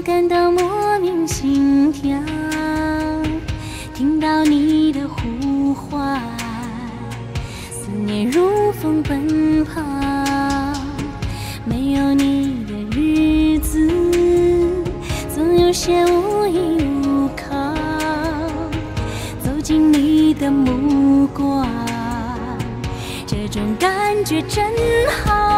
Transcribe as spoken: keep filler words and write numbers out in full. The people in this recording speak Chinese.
感到莫名心跳，听到你的呼唤，思念如风奔跑。没有你的日子，总有些无依无靠。走进你的目光，这种感觉真好。